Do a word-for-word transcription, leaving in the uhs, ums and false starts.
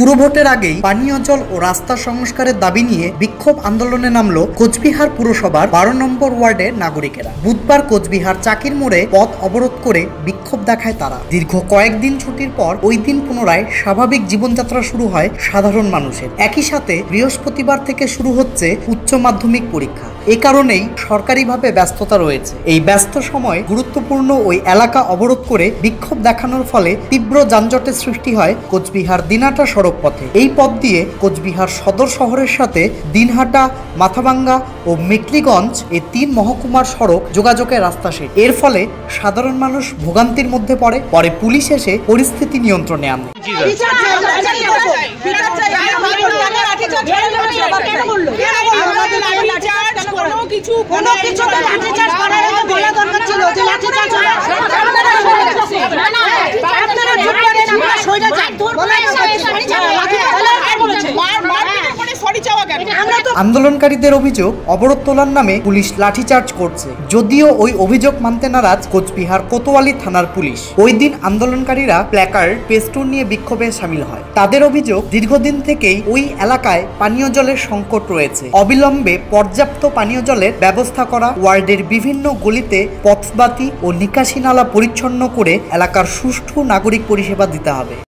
পুরভোটের আগেই পানীয় জল ও রাস্তা সংস্কারের দাবি নিয়ে বিক্ষোভ আন্দোলনে নামলো কোচবিহার পুরসভার বারো নম্বর ওয়ার্ডের নাগরিকেরা। বুধবার কোচবিহার চাকির মোড়ে পথ অবরোধ করে বিক্ষোভ দেখায় তারা। দীর্ঘ কয়েকদিন ছুটির পর ওই দিন পুনরায় স্বাভাবিক জীবনযাত্রা শুরু হয় সাধারণ মানুষের। একই সাথে বৃহস্পতিবার থেকে শুরু হচ্ছে উচ্চ মাধ্যমিক পরীক্ষা। এ কারণেই সরকারিভাবে ব্যস্ততা রয়েছে। এই ব্যস্ত সময় গুরুত্বপূর্ণ ওই এলাকা অবরোধ করে বিক্ষোভ দেখানোর ফলে তীব্র যানজটের সৃষ্টি হয় কোচবিহার দিনহাটা সড়ক পথে। এই পথ দিয়ে কোচবিহার সদর শহরের সাথে দিনহাটা, মাথাভাঙ্গা ও মেকলিগঞ্জ এই তিন মহকুমার সড়ক যোগাযোগের রাস্তা শেষ। এর ফলে সাধারণ মানুষ ভোগান্তির মধ্যে পড়ে। পরে পুলিশ এসে পরিস্থিতি নিয়ন্ত্রণে আনে। কিছু কোনো কিছু লাঠি চার্জ করা হলে বলা দরকার ছিল যে লাঠি চার্জ হয় না না আপনারা চুপ করেন আমরা সোজা চাপ ধর বলা সরি চাপ লাঠি চার্জ বলেছে মার মার করে সরি চাওয়া কেন? আমরা তো আন্দোলনকারীদের অভিযোগ অবরোধ তোলার নামে পুলিশ লাঠিচার্জ করছে। যদিও ওই অভিযোগ মানতে নারাজ কোচবিহার কোতোয়ালি থানার পুলিশ। ওই দিন আন্দোলনকারীরা প্ল্যাকার্ড, পেস্টুন নিয়ে বিক্ষোভে শামিল হয়। তাদের অভিযোগ দীর্ঘদিন থেকেই ওই এলাকায় পানীয় জলের সংকট রয়েছে। অবিলম্বে পর্যাপ্ত পানীয় জলের ব্যবস্থা করা, ওয়ার্ডের বিভিন্ন গলিতে পথবাতি ও নিকাশি নালা পরিচ্ছন্ন করে এলাকার সুষ্ঠু নাগরিক পরিষেবা দিতে হবে।